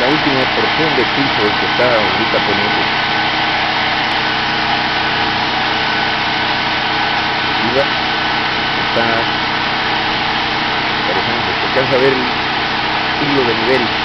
la última porción de piso que está ahorita poniendo. Arriba está interesante, se alcanza a ver el hilo de nivel.